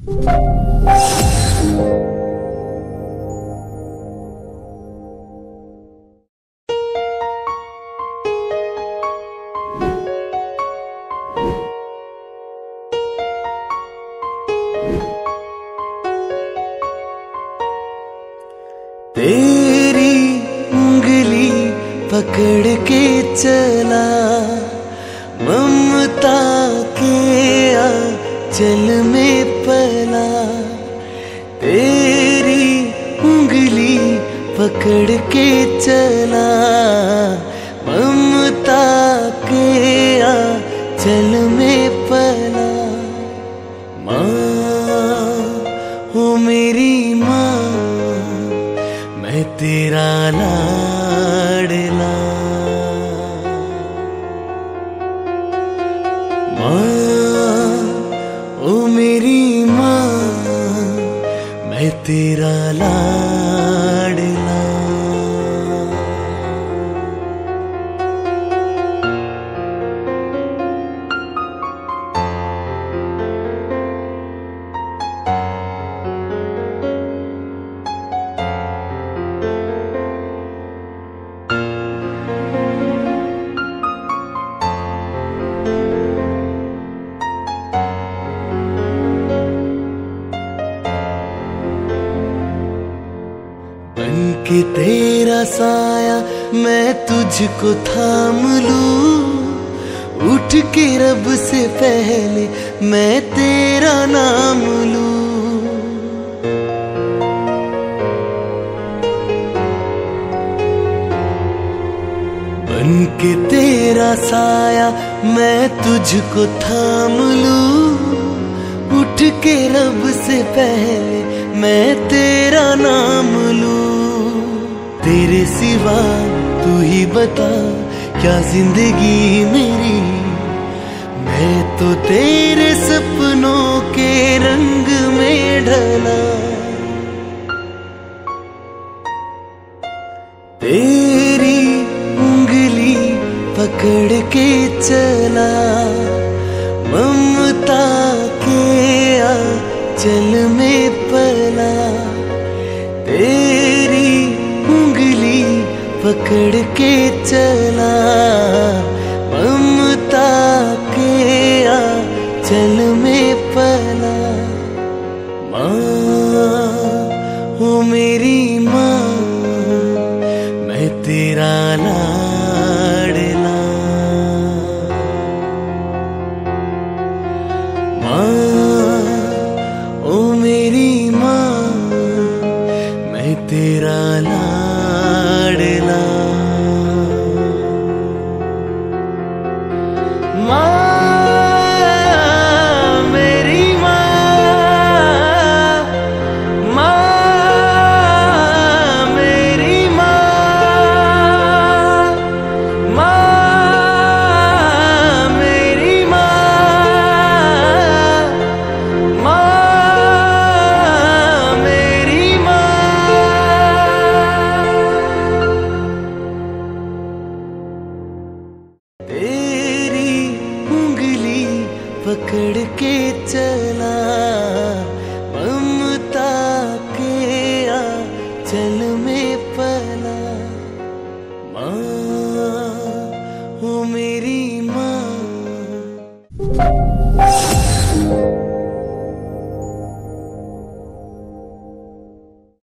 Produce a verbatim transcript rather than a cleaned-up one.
तेरी उंगली पकड़ के चला ममता के आंचल में पला। तेरी उंगली पकड़ के चला ममता के आंचल में पला। माँ हो मेरी माँ, मैं तेरा लाडला। माँ ओ मेरी माँ, मैं तेरा लाडला। कि तेरा साया मैं तुझको थाम लूं, उठ के रब से पहले मैं तेरा नाम लूं। बन के तेरा साया मैं तुझको थाम लूं, उठ के रब से पहले मैं तेरा नाम लूं। तेरे सिवा तू ही बता क्या जिंदगी मेरी, मैं तो तेरे सपनों के रंग में ढला। तेरी उंगली पकड़ के चला ममता के आंचल में पला। तेरी उंगली पकड़ के चला ममता के आंचल में पला। माँ ओ मेरी माँ, मैं तेरा लाडला। माँ ओ मेरी माँ, मैं तेरा लाडला।